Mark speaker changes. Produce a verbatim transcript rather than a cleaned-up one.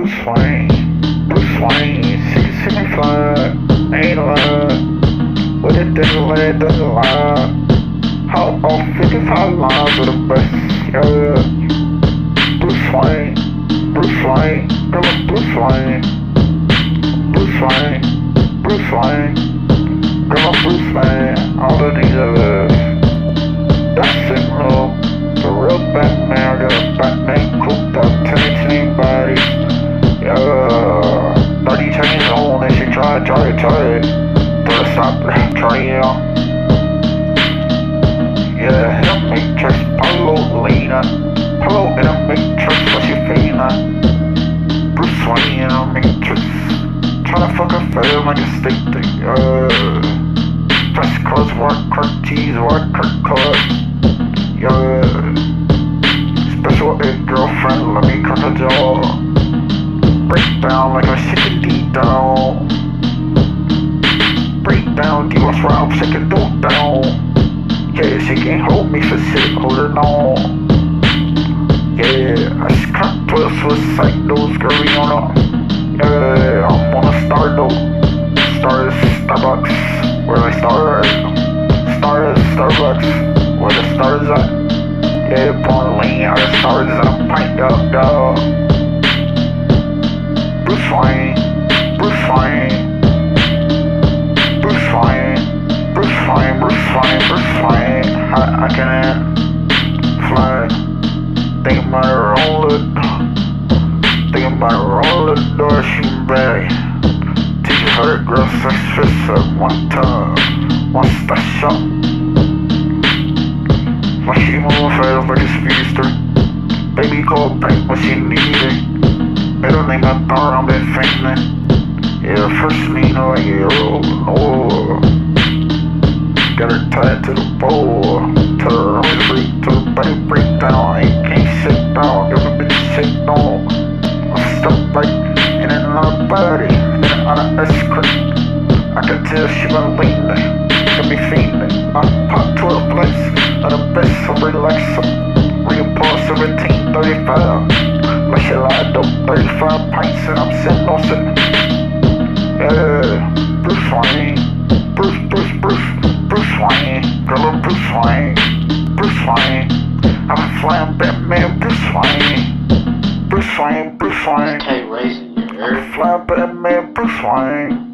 Speaker 1: Bruce Wayne, Bruce Wayne, sick, sick and fly, ain't lying. What it did, what it doesn't lie. How off fifty-five lines of the best, yeah. Bruce Wayne, Bruce Wayne, girl, I'm Bruce Wayne. Bruce Wayne, Bruce Wayne, girl, I'm Bruce Wayne. All the things of this, that's it, bro. The real Batman, I got a Batman cooped up, ten eighteen body. Yeah, thirty chains on, and she try it, try it, try it. But it's not, try it out. Yeah, in a matrix, Polo Lena. Polo in a matrix, what you feelin'? Bruce Wayne in a matrix. Tryna fuck a fam like a steak thing, yeah. Fresh clothes, work, crack cheese, work, crack cut. Yeah. Special ed girlfriend, let me crack a jaw. Break down like a chicken deep down. Break down, give us round, shake it dope down. Yeah, she can't hold me for shit, hold her on. Yeah, I just cracked twelve suicide those scurry on her. Yeah, I'm on a star though. Star is Starbucks, where I start. Star is Starbucks, where the stars at. Yeah, born lean, I got stars and I'm pint up, dog. Bruce Wayne, Bruce Wayne, Bruce Wayne, Bruce Wayne, Bruce Wayne, Bruce Wayne. I, I can't fly. Think about roll it. Think about roll the door, shooting back. Teach her girl sex fist at one time. One special. When she move fast like a speedster. Baby call back when she need it. Middle name I thought I've been fainting. Yeah, first name I get old, oh. Got her tied to the pole. To the right break, to the body break down. Ain't can't shake down, give a bitch shake down. I'm stuck like in another body, in another S-cream. I can tell she been leaning, can be feeling. I pop twelve blunts, of the best, so relax up. Real pause seventeen thirty-five. Like shit like dope, thirty-five pints and I'm sitting on sitting. Yeah, Bruce Wayne, Bruce, Bruce, Bruce, Bruce Wayne, girl, I'm Bruce Wayne, Bruce Wayne. I'm a flying Batman, Bruce Wayne, Bruce Wayne, Bruce Wayne.
Speaker 2: K Racing, you heard?
Speaker 1: I'm a flying Batman, Bruce Wayne.